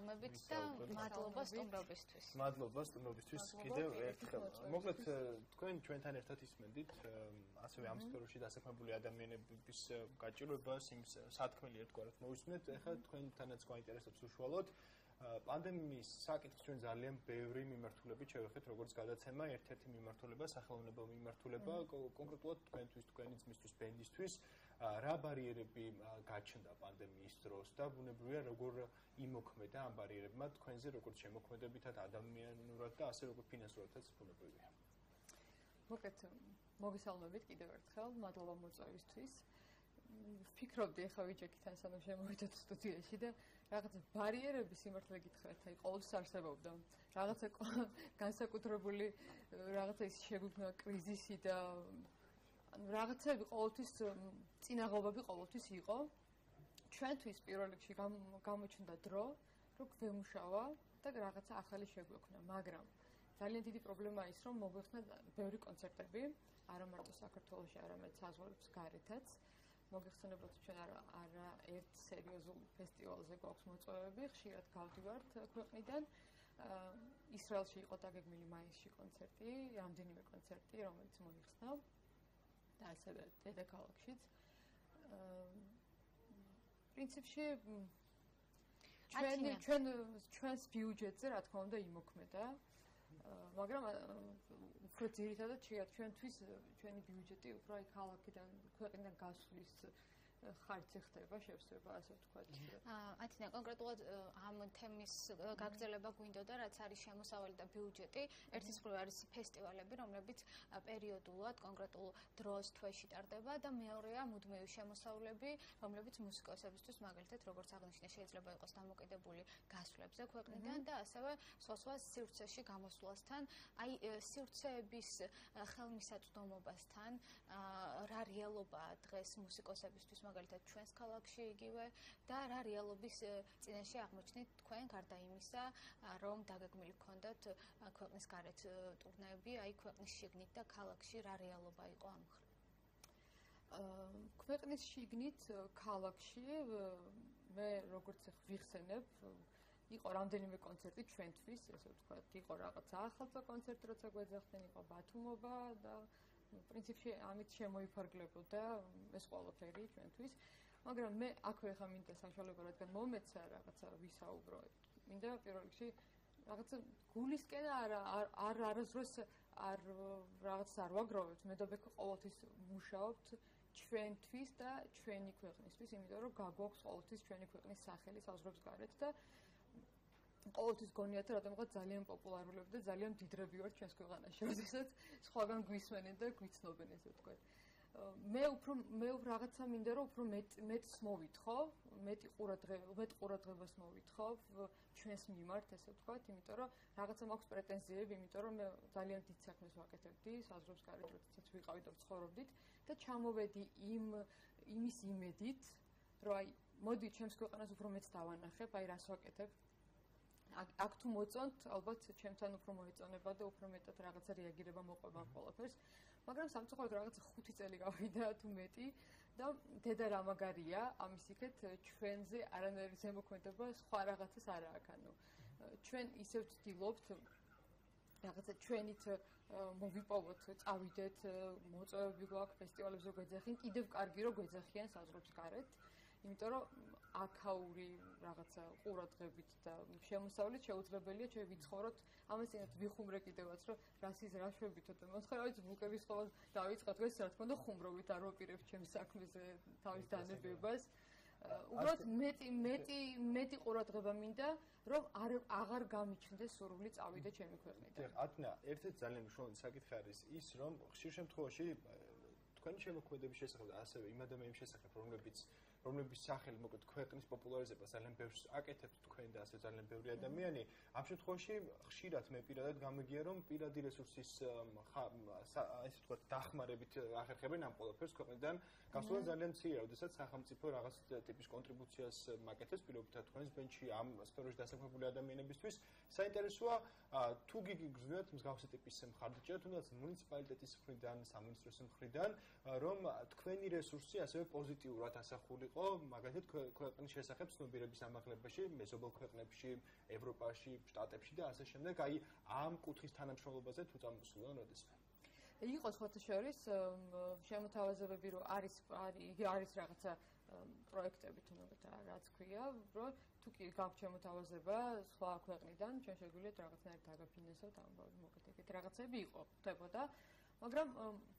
მოგესალმებით და მადლობა სტუმრობისთვის. მადლობა სტუმრობისთვის კიდევ ერთხელ. მოკლედ თქვენ ჩვენთან ერთად ისმენდით ასევე ამ სფეროში დასაქმებული ადამიანების გაჭირვებას, იმ სათქმელი ერთგვარად მოვისმენთ. ეხლა თქვენთანაც გვაინტერესებს უშუალოდ პანდემიის საკითხს ჩვენ ძალიან ბევრი მიმართულებით შევეხეთ, როგორც გადაცემა, ერთ-ერთი მიმართულება, სახელმწიფო მიმართულება, კონკრეტულად თქვენთვის, თქვენი ძმისთვის, ბენდისთვის, რა ბარიერები გაჩნდა პანდემიის დროს და ბუნებრივია როგორ იმოქმედა ამ ბარიერებმა თქვენზე, როგორც შემოქმედებითად, ადამიანურად და ასე როგორც ფინანსურადაც ბუნებრივია. მოკლედ, მოგესალმებით კიდევ ერთხელ, მადლობა მოწვევისთვის. ვფიქრობდი ახლა ვიჯექით სანამ შემოვიდეთ სტუდიაში და რაღაცა ბარიერები სიმართლე გითხრათ, აი ყოველთვის არსებობდა. რაღაცა განსაკუთრებული რაღაცა ის შეგვიქმნა კრიზისი და რაღაცები ყოველთვის წინაღობები ყოველთვის იყო. ჩვენთვის პირველ რიგში გამოჩნდა დრო, რომ გვემუშავა და რაღაცა ახალი შეგვექმნა, მაგრამ ძალიან დიდი პრობლემაა ის, რომ მოგვეხსნა ბევრი კონცერტები, არა მარტო საქართველოში, არამედ საზღვრების გარეთაც. მოგეხსენებათ ჩვენ არა ერთ სერიოზულ ფესტივალზე გვაქვს მოწვევები, ხშირად გავდივართ ქვეყნიდან. ისრაელში იყო დაგეგმილი მაისში კონცერტი, რამდენიმე კონცერტი, რომელიც მოიხსნა და ასევე დედაქალაქშიც. პრინციპში ჩვენს ბიუჯეტზე რა თქმა უნდა იმოქმედა, მაგრამ უფრო ძირითადად ჩვენთვის ჩვენი ბიუჯეტი უფრო აი ქალაქიდან, ქვეყნიდან გასვლის ხარჯზე ხდება, შევსება, ასე ვთქვათ. ათინა, კონკრეტულად ამ თემის გაგრძელება გვინდოდა, რაც არის შემოსავალი და ბიუჯეტი. ერთის მხრივ არის ფესტივალები, რომლებიც პერიოდულად, კონკრეტულ დროს, თვეში ტარდება და მეორეა მუდმივი შემოსავლები, რომლებიც მუსიკოსებისთვის, მაგალითად, როგორც აღნიშნე, შეიძლება იყოს დამოკიდებული გასვლებზე ქვეყნიდან და ასევე სხვა სივრცეში გამოსვლასთან, აი სივრცეების ხელმისაწვდომობასთან, რა რეალობაა დღეს მუსიკოსებისთვის მაგალითად ჩვენს ქალაქში იგივე და რა რეალობის წინაშე აღმოჩნდით თქვენ გარდა იმისა, რომ დაგეგმილი გქონდათ ქვეყნის გარეთ ტურნეები, აი ქვეყნის შიგნით და ქალაქში რა რეალობა იყო ამ მხრივ? ქვეყნის შიგნით ქალაქში მე როგორც ვიხსენებ, იყო რამდენიმე კონცერტი ჩვენთვის, ესე ვთქვათ, იყო რაღაცა ახალწა კონცერტი, როცა გვეძახდნენ, იყო ბათუმობა და პრინციპში ამით შემოიფარგლებოდა ეს ყველაფერი ჩვენთვის, მაგრამ მე აქვე ხა მინდა საშუალება რადგან მომეცა რაღაცა ვისაუბრო. მინდა პირველ რიგში რაღაცა გულისკენ არასდროს რაღაც არ ვაგროვებთ, მე და ბექო ყოველთვის მუშაობთ ჩვენთვის და ჩვენი ქვეყნისთვის, იმიტომ რომ გაგვაქვს ყოველთვის ჩვენი ქვეყნის სახელი საზღვრებს გარეთ და ყოველთვის გონიათ რომ რადგან ძალიან პოპულარულები და ძალიან დიდრები ვართ ჩვენს ქვეყანაში, როდესაც სხვაგან გვისმენენ და გვიცნობენ, ესე ვთქვათ. მე რაღაცა მინდა რომ უფრო მეტს მოვითხოვ, მეტ ყურადღებას მოვითხოვ ჩვენს მიმართ, ესე ვთქვათ, იმიტომ რომ რაღაცა მაქვს პრეტენზიები, იმიტომ რომ მე ძალიან დიდ საქმეს ვაკეთებდი საზღვრებს გარეთ, როდესაც ვიყავით და ვცხოვრობდით და ჩამოვედი იმის იმედით, რომ აი მოდი ჩემს ქვეყანას უფრო მეტს დავანახებ, აი რას ვაკეთებ. აქ თუ მოწონთ, ალბათ ჩემთან უფრო მოეწონება და უფრო მეტად რაღაცა რეაგირება მოყვება ამ ყველაფერს. მაგრამ სამწუხაროდ რაღაცა 5 წელი გავიდა თუ მეტი და დედა რა მაგარია, ამის იქეთ ჩვენზე არანაირი ზემოქმედება სხვა რაღაცას არ აქვს. ანუ ჩვენ ისევ ვცდილობთ რაღაცა ჩვენით მოვიპოვოთ, წავიდეთ, მოწვევები გვაქვს, ფესტივალებზე გვეძახიან, კიდევ კარგი რომ გვეძახიან საზღვრებს გარეთ. იმიტომ რომ აქაური რაღაცა ყურადღებით და შემოსავლით შეუძლებელია ჩვენ ვიცხოვროთ ამას წინათ ვიხუმრე კიდევაც რომ რა შვებითო და მოხარავით ბუკების ხოლმე დავიწყოთ ეს რა თქმა უნდა ხუმრობით არ ვაპირებ ჩემს საქმეზე თავის დანებებას უბრალოდ მეტი ყურადღება მინდა რომ აღარ გამიჩნდეს სურვილი წავიდე ჩემი ქვეყნიდან. ათნა, ერთ-ერთი ძალიან მნიშვნელოვანი საკითხი არის ის რომ ხშირ შემთხვევაში თქვენი შემოქმედების შესახებ ასევე იმ ადამიანების შესახებ რომლებიც სახელი მოკლედ ქვეყნის პოპულარიზებას ძალიან ბევრს აკეთებთ თქვენ და ასე ძალიან ბევრი ადამიანი ამ შემთხვევაში ხშირად მე პირადად გამიგია რომ პირადი რესურსის ესე ვთქვათ დახმარებით ახერხებენ ამ ყველაფერს ქვეყნიდან გასულა ძალიან მცირეა როდესაც სახელმწიფო რაღაც ტიპის კონტრიბუციას მაკეთებს პირობითად თქვენს ბენჩი ამ სფეროში დასაქმებული ადამიანებისთვის საინტერესოა თუ გიგრძნობთ მსგავსი ტიპის მხარდაჭერა თუნდაც მუნიციპალიტეტის მხრიდან სამინისტროს მხრიდან რომ თქვენი რესურსი ასევე პოზიტიურად ასახულიყო იყო მაგალითად ქვეყნის შესახებ ცნობიერების ამაღლებაში, მეზობელ ქვეყნებში, ევროპაში, შტატებში და ასე შემდეგ. აი ამ კუთხის თანამშრომლობაზე თუ წამოსულა როდესმე. იყო სხვათა შორის შემოთავაზებები, რომ არის რაღაცა პროექტები თუნდაც რაც ქვია, რომ თუ კი გაქვს შემოთავაზება სხვა ქვეყნიდან, ჩვენ შეგვიძლია რაღაცნაირად დაგაფინანსოთ მოკეთ ეგეთ რაღაცები იყო ხდებოდა, მაგრამ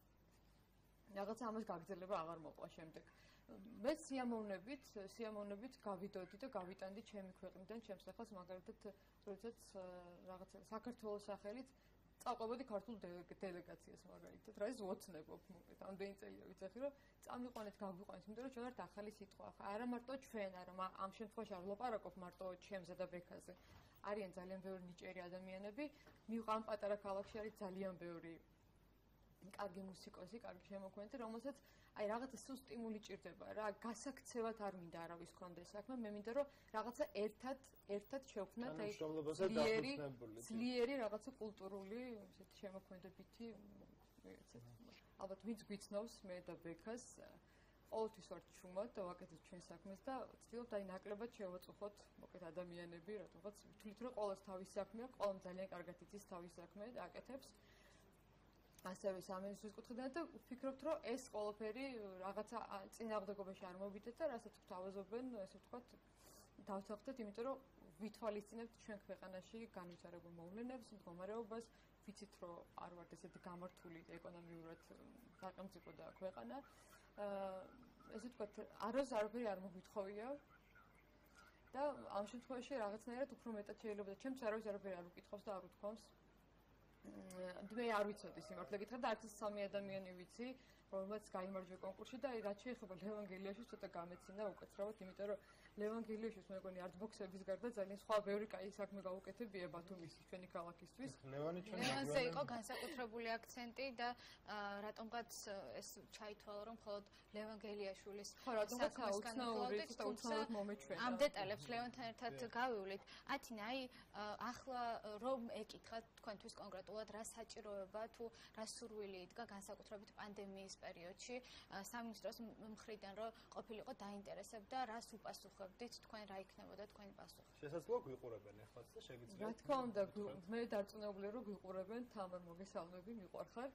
რაღაცა ამას გაგრძელება აღარ მოყვა შემდეგ. მე სიამოვნებით გავიდოდი და გავიტანდი ჩემი ქვეყნიდან, ჩემს სახელს მაგალითად, როდესაც რაღაცა საქართველოს სახელით წავყვებოდი ქართულ დელეგაციას მაგალითად, რა ის ვოცნებობ მოკეთ, ამდენი წელია ვიცახი, რომ წამიყვანეთ, გაგვიყვანეთ, იმიტომ რომ ჩვენ ვართ ახალი სიტყვა. არა მარტო ჩვენ, ამ შემთხვევაში არ ვლაპარაკობ მარტო ჩემზე და ბექაზე. არიან ძალიან ბევრი ნიჭიერი ადამიანები, მივყავ პატარა ქალაქში არის ძალიან ბევრი კარგი მუსიკოსი, კარგი შემოქმედი, რომელსაც აი რაღაცა სულ სტიმული ჭირდება რა, გასაქცევად არ მინდა არავის კონდეს საქმე, მე მინდა რომ რაღაცა ერთად შევქმნათ აი ძლიერი რაღაცა კულტურული ესეთი შემოქმედებითი ალბათ ვინც გვიცნობს მე და ბექას ყოველთვის ვართ ჩუმად და ვაკეთებთ ჩვენ საქმეს და ვცდილობთ აი ნაკლებად შევაწუხოთ მოკეთ ადამიანები, რატომღაც ვთვლით რომ ყოველს თავის საქმე აქვს, ყოველს ძალიან კარგად იცის თავის საქმე და აკეთებს. ასევე სამინისტრის კუთხიდან და ვფიქრობთ, რომ ეს ყველაფერი რაღაცა წინააღმდეგობაში არ მოვიდეთ და რასაც გვთავაზობენ, ესე ვთქვათ, დავთანხმდეთ, იმიტომ რომ ვითვალისწინებთ ჩვენ ქვეყანაში განვითარებულ მოვლენებს, მდგომარეობას, ვიცით, რომ არ ვართ ესეთი გამართული ეკონომიურად სახელმწიფო და ქვეყანა. ესე ვთქვათ, არაფერი არ მოგვითხოვია და ამ შემთხვევაში რაღაცნაირად უფრო მეტად შეიძლება და ჩემს არაფერი არ უკითხავს და არ უთქვამს. მე არ ვიცოდი სიმართლე გითხრათ და არც სამი ადამიანი ვიცი, რომელმაც გაიმარჯვა კონკურსში და რაც შეეხება ლევან გელიაშვილს ცოტა გამეცინა უკაცრავად, იმიტომ რომ ლევან გელიაშვილს მეგონი არტბოქსების გარდა ძალიან სხვა ბევრი კაი საქმე გაუკეთებია ბათუმის ჩვენი ქალაქისთვის. ლევანზე იყო განსაკუთრებული აქცენტი და რატომღაც ეს ჩაითვალა, რომ მხოლოდ ლევან გელიაშვილის საქმეს განვიხილავდით, თუმცა ამ დეტალებს ლევანთან ერთად გავივლით. ათინა, აი ახლა რომ ეკითხათ თქვენთვის კონკრეტულად რა საჭიროება თუ რა სურვილი იდგა განსაკუთრებით პანდემიის პერიოდში სამინისტროს მხრიდან, რომ ყოფილიყო დაინტერესებდა, რას უპასუხებდით, თქვენ რა იქნებოდა თქვენი პასუხი? შესაძლოა გვიყურებენ ეხლაც და შეგიძლიათ. რა თქმა უნდა, მე დარწმუნებული რომ გვიყურებენ, თამარ მოგესალმები, მიყვარხარ.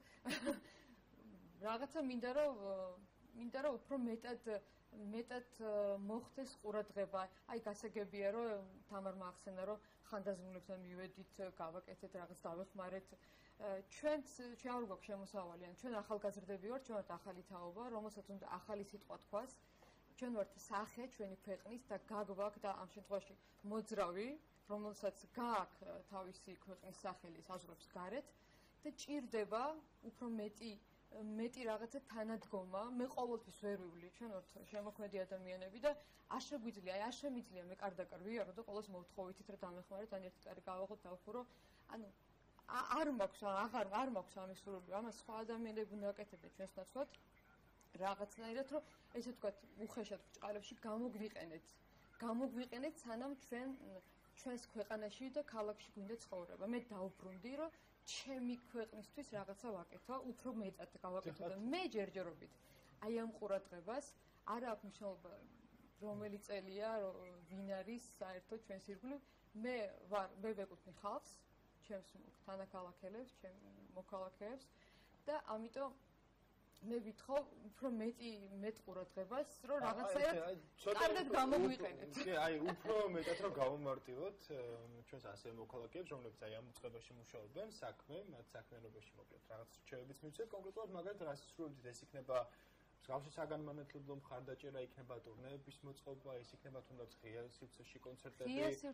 რაღაცა მინდა რომ უფრო მეტად მოხდეს ყურადღება. აი გასაგებია რომ თამარმა ახსენა რომ ხანდაზმულებთან მივედით, გავაკეთეთ რაღაც დავეხმარეთ. ჩვენც არ გვაქვს შემოსავალი, ჩვენ ახალგაზრდები ვართ, ჩვენ ვართ ახალი თაობა, რომელსაც უნდა ახალი სიტყვა თქვას. ჩვენ ვართ სახე ჩვენი ქვეყნის და გაგვაქვს და ამ შემთხვევაში მოძრავი, რომელსაც გააქვს თავისი ქვეყნის სახელი საზღვრებს გარეთ და ჭირდება უფრო მეტი რაღაცა თანადგომა. მე ყოველთვის ვერ ვივლი, ჩვენ ვართ შემოქმედი ადამიანები და არ შემიძლია მე კარდაკარ ვიარო და ყოველს მოვთხოვითით რა დამეხმარეთ, ან ერთი კარი გავაღოთ, დავხურო. ანუ არ მაქვს ამის სურვილი, ამას სხვა ადამიანები უნდა აკეთებდნენ ჩვენს ნაცვლად. რაღაცნაირად რომ ესე ვთქვათ, უხეშად ბრჭყალებში გამოგვიყენეთ, სანამ ჩვენს ქვეყანაში და ქალაქში გვინდა ცხოვრება. მე დავბრუნდი, რომ ჩემი ქვეყნისთვის რაღაცა ვაკეთო, უფრო მეტად გავაკეთო და მე ჯერჯერობით აი ამ ყურადღებას არ აქვს მნიშვნელობა რომელი წელია, ვინ არის საერთოდ ჩვენს ირგვლივ. მე ვეკუთვნი ხალხს, ჩემს თანაქალაქელებს, ჩემ მოქალაქეებს და ამიტომ მე ვითხოვ უფრო მეტ ყურადღებას, რომ რაღაცაერად კარგად გამოგვიყენეთ. აი, უფრო მეტად რომ გავამარტივოთ ჩვენს ასე მოქალაქეებს, რომლებიც აი ამ უწყებაში მუშაობენ, მათ საქმიანობაში მოკლედ რაღაც რჩევებიც მივცეთ, კონკრეტულად მაგალითად რა სრულებით ეს იქნება მსგავსი საგანმანათლებლო მხარდაჭერა, იქნება ტურნეების მოწყობა, ეს იქნება თუნდაც ღია სივრცეში კონცერტები,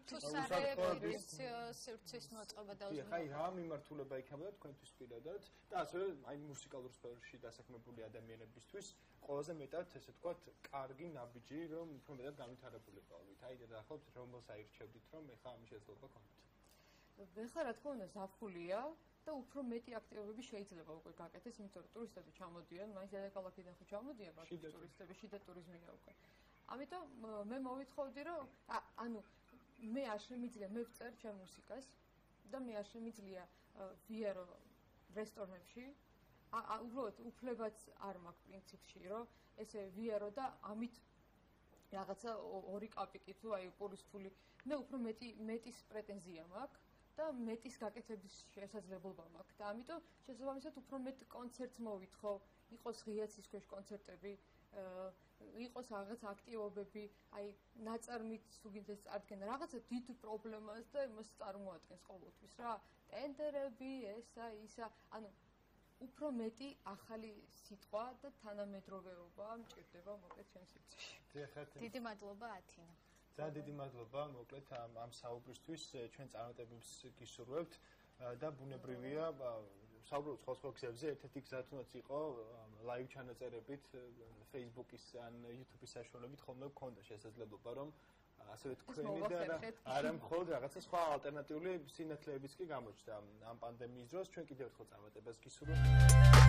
სივრცის მოწყობა და აი რა მიმართულება იქნება თქვენთვის პირადად და ასევე აი მუსიკალურ სფეროში დასაქმებული ადამიანებისთვის ყველაზე მეტად ესე ვთქვათ, კარგი ნაბიჯი, რომ უფრო მეტად განვითარებული ყავით. აი და დაახლოებით რომელს აირჩევდით, რომ ეხლა ამის შესაძლებლობა გქონდეთ. ეხლა რა თქმა უნდა ზაფხულია და უფრო მეტი აქტივობები შეიძლება უკვე გაკეთდეს, იმიტომ რომ ტურისტები ჩამოდიან, მაინც დედაქალაქიდან ხო ჩამოდიან ტურისტები, შიდა ტურიზმია უკვე. ამიტომ მე მოვითხოვდი, რომ მე არ შემიძლია მე ვწერ ჩემ მუსიკას და მე არ შემიძლია ვიარო რესტორნებში. უბრალოდ უფლებაც არ მაქვს პრინციპში, რომ ესე ვიარო და ამით რაღაცა ორი კაპიკი თუ აი პურის ფული მე უფრო მეტის პრეტენზია მაქვს და მეტის გაკეთების შესაძლებლობა მაქვს და ამიტომ შესაბამისად უფრო მეტ კონცერტს მოვითხოვ, იყოს ღია ცის ქვეშ კონცერტები, იყოს რაღაც აქტივობები, აი ნაწარმით თუ გინდას წარდგენა რაღაცა დიდ პრობლემას და იმას წარმოადგენს ყოველთვის რა. ტენდერები, ესა, ისა, ანუ უფრო მეტი ახალი სიტყვა და თანამედროვეობა მჭირდება მოკლედ ჩემს სივრცეში. დიდი მადლობა ათინა. ძალიან დიდი მადლობა მოკლედ ამ საუბრისთვის ჩვენ წარმატებებს გისურვებთ და ბუნებრივია საუბრობთ სხვა გზებზე ერთ-ერთი გზა თუნდაც იყო ლაივ ჩანაწერებით Facebook-ის ან YouTube-ის საშუალებით ხოლმე გქონდა შესაძლებლობა რომ ასევე თქვენი და არა მხოლოდ რაღაცა სხვა ალტერნატიული სინათლეებიც კი გამოჩნდა ამ პანდემიის დროს ჩვენ კიდევ ერთხელ წარმატებას გისურვებთ